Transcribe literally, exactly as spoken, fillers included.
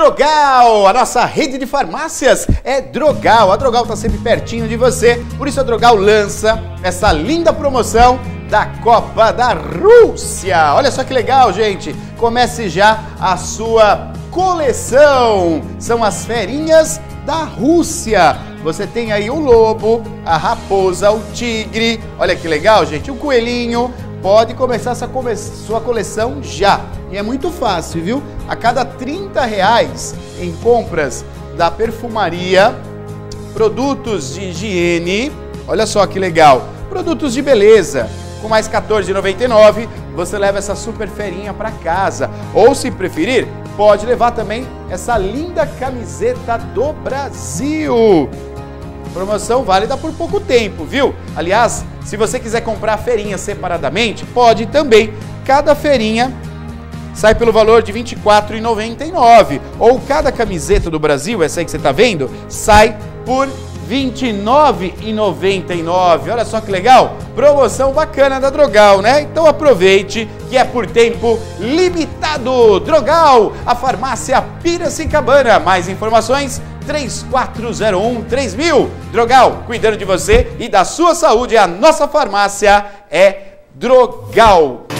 Drogal, a nossa rede de farmácias é Drogal. A Drogal está sempre pertinho de você, por isso a Drogal lança essa linda promoção da Copa da Rússia. Olha só que legal, gente. Comece já a sua coleção. São as ferinhas da Rússia. Você tem aí o lobo, a raposa, o tigre. Olha que legal, gente. O coelhinho. Pode começar essa come- sua coleção já. E é muito fácil, viu? A cada trinta reais em compras da perfumaria, produtos de higiene, olha só que legal, produtos de beleza, com mais quatorze reais e noventa e nove centavos, você leva essa super ferinha para casa. Ou, se preferir, pode levar também essa linda camiseta do Brasil. Promoção válida por pouco tempo, viu? Aliás, se você quiser comprar a ferinha separadamente, pode também. Cada ferinha sai pelo valor de vinte e quatro reais e noventa e nove centavos. Ou cada camiseta do Brasil, essa aí que você está vendo, sai por vinte e nove reais e noventa e nove centavos. Olha só que legal! Promoção bacana da Drogal, né? Então aproveite que é por tempo limitado. Drogal, a farmácia Piracicabana. Mais informações? três quatro zero um três mil. Drogal, cuidando de você e da sua saúde, a nossa farmácia é Drogal.